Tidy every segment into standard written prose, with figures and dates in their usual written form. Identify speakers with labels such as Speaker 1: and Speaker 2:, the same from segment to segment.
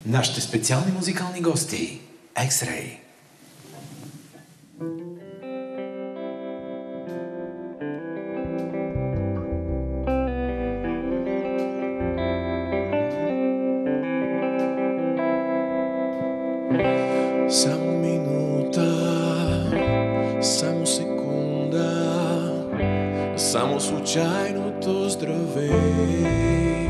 Speaker 1: нашите специални музикални гости X-Ray.
Speaker 2: Само минута, само секунда, само случайното здравей,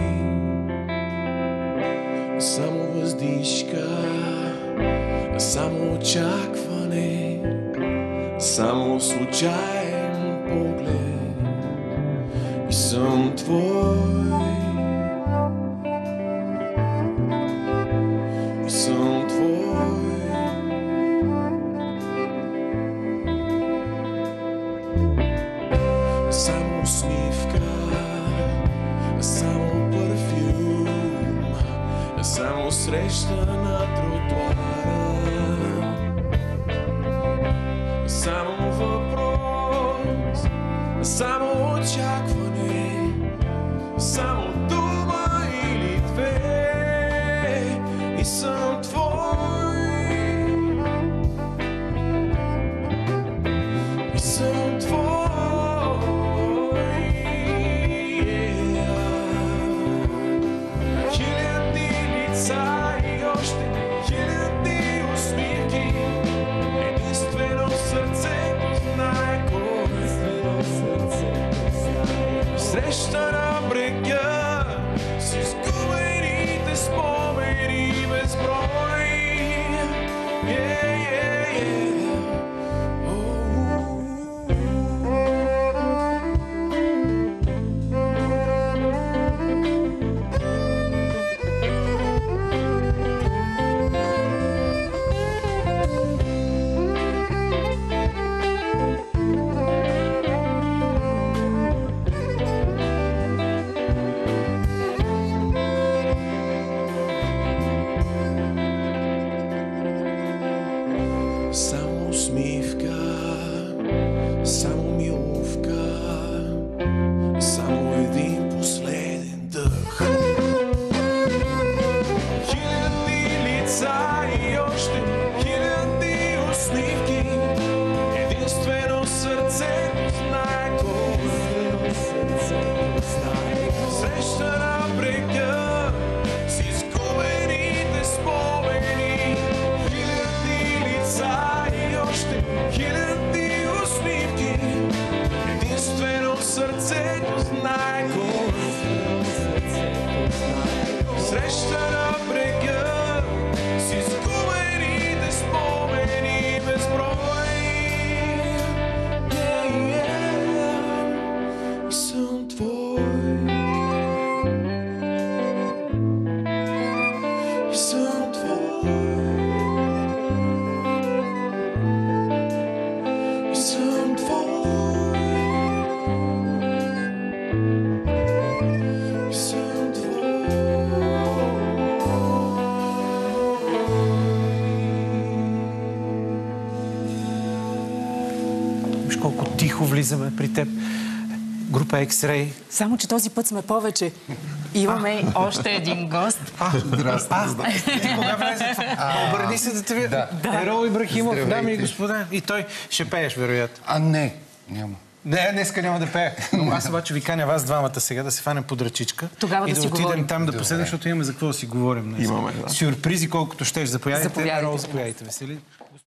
Speaker 2: само въздишка, само очакване, само случайен поглед и съм твой, и съм твой. Само усмивка, само парфюм, само среща на тротуара, само въпрос, само очакване, само дума или две и съм твой, и съм твой. Среща на брега с изгубените спомени безброй. Само усмивка, само милувка, само един последен дъх. Хиляди лица и още хиляди усмивки, единствено сърцето знае кой. Среща на брега с изгубените спомени, хиляди усмивки, единствено сърцето знае кой. Среща на брега с изгубените спомени безброй. И съм твой, и съм твой.
Speaker 1: Виж колко тихо влизаме при теб. Група X-Ray.
Speaker 3: Само, че този път сме повече. Имаме още един гост.
Speaker 1: Здрасти. Кога влезе това? Обърни се да те видя. Ерол Ибрахимов, дами и господа. И той ще пееш, вероятно.
Speaker 4: Не, няма.
Speaker 1: Не, днеска няма да пее. Но аз обаче ви каня вас двамата сега да се фанем под ръчичка.
Speaker 3: Тогава
Speaker 1: и
Speaker 3: да си
Speaker 1: отидем
Speaker 3: говорим.
Speaker 1: там да поседнем, защото имаме за какво да си говорим.
Speaker 4: Имаме, да.
Speaker 1: Сюрпризи колкото щеш. Заповядайте.
Speaker 3: Заповядайте.
Speaker 1: Ерол, заповядайте. Весели.